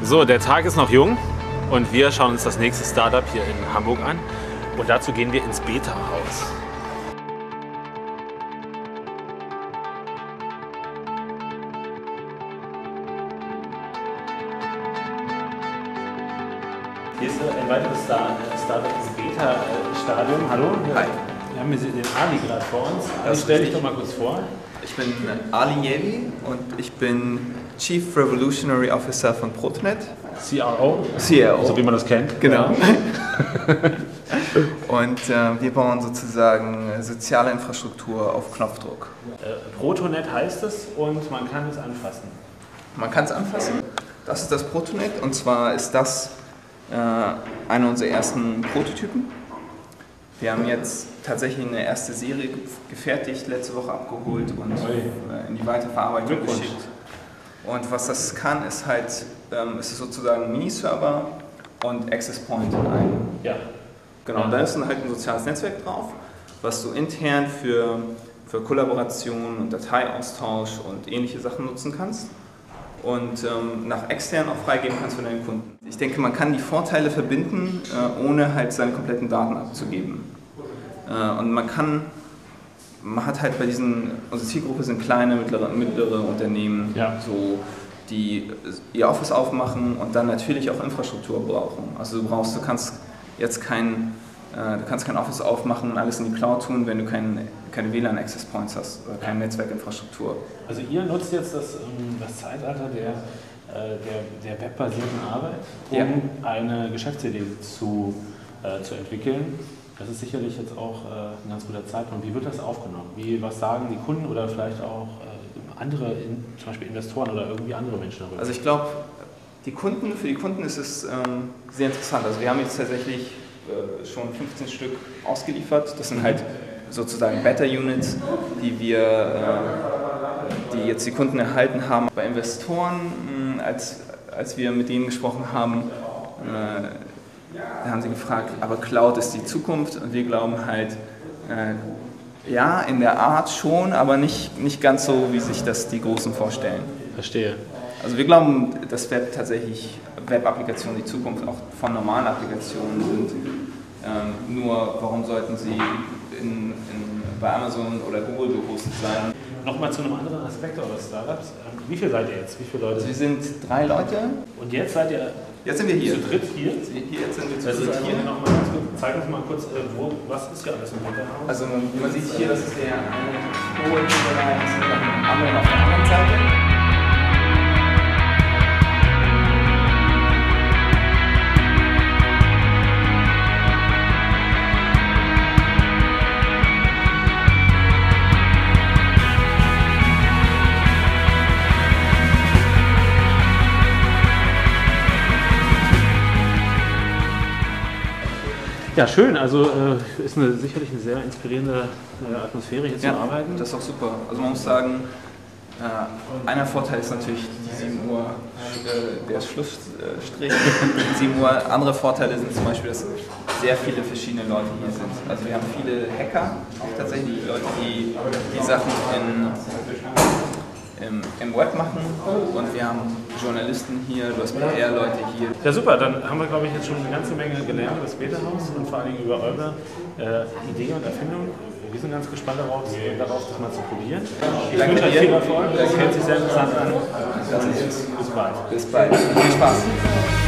So, der Tag ist noch jung und wir schauen uns das nächste Startup hier in Hamburg an. Und dazu gehen wir ins Beta-Haus. Hier ist ein weiteres Startup im Beta-Stadium. Hallo. Hi. Wir haben hier den Ali gerade vor uns. Ali, stell dich doch mal kurz vor. Ich bin Ali Yevi und ich bin Chief Revolutionary Officer von Protonet. CRO. CRO. So wie man das kennt. Genau. Und wir bauen sozusagen soziale Infrastruktur auf Knopfdruck. Protonet heißt es und man kann es anfassen. Man kann es anfassen. Das ist das Protonet und zwar ist das einer unserer ersten Prototypen. Wir haben jetzt tatsächlich eine erste Serie gefertigt, letzte Woche abgeholt und in die Weiterverarbeitung geschickt. Und was das kann, ist halt, ist sozusagen ein Miniserver und Access Point in einem. Ja. Genau, da ist dann halt ein soziales Netzwerk drauf, was du intern für Kollaboration und Dateiaustausch und ähnliche Sachen nutzen kannst. Und nach extern auch freigeben kannst für deinen Kunden. Ich denke, man kann die Vorteile verbinden, ohne halt seine kompletten Daten abzugeben. Und man hat halt bei unsere Zielgruppe sind kleine, mittlere Unternehmen, ja, so, die ihr Office aufmachen und dann natürlich auch Infrastruktur brauchen. Also du kannst jetzt kein Office aufmachen und alles in die Cloud tun, wenn du keine WLAN-Access Points hast oder keine Netzwerkinfrastruktur. Also ihr nutzt jetzt das Zeitalter der webbasierten Arbeit, um eine Geschäftsidee zu entwickeln. Das ist sicherlich jetzt auch ein ganz guter Zeitpunkt. Wie wird das aufgenommen? Was sagen die Kunden oder vielleicht auch andere, zum Beispiel Investoren oder irgendwie andere Menschen darüber? Also ich glaube, für die Kunden ist es sehr interessant. Also wir haben jetzt tatsächlich schon 15 Stück ausgeliefert. Das sind halt sozusagen Beta-Units, die jetzt die Kunden erhalten haben. Bei Investoren, als wir mit denen gesprochen haben, da haben sie gefragt, aber Cloud ist die Zukunft und wir glauben halt, ja, in der Art schon, aber nicht ganz so, wie sich das die Großen vorstellen. Verstehe. Also wir glauben, dass Web-Applikationen die Zukunft auch von normalen Applikationen sind. Nur warum sollten sie bei Amazon oder Google gehostet sein? Nochmal zu einem anderen Aspekt eures Startups. Wie viel seid ihr jetzt? Wie viele Leute? Also wir sind 3 Leute. Und jetzt seid ihr? Jetzt sind wir hier. Zu dritt hier? Jetzt sind wir zu dritt hier. Zeig uns mal kurz, was ist hier alles im Hintergrund? Also man sieht hier, das ist der eine Bereich, das ist der andere auf der anderen Seite. Ja, schön. Also ist sicherlich eine sehr inspirierende Atmosphäre hier zu arbeiten. Das ist auch super. Also man muss sagen, einer Vorteil ist natürlich die 7 Uhr, der Schlussstrich, 7 Uhr. Andere Vorteile sind zum Beispiel, dass sehr viele verschiedene Leute hier sind. Also wir haben viele Hacker, auch tatsächlich Leute, die Sachen im Web machen und wir haben Journalisten hier, du hast PR-Leute hier. Ja super, dann haben wir glaube ich jetzt schon eine ganze Menge gelernt über das Beta-Haus und vor allem über eure Idee und Erfindung. Wir sind ganz gespannt darauf, das mal zu probieren. Ich wünsche euch viel Erfolg, das hört sich sehr interessant an. Bis bald. Bis bald. Viel Spaß.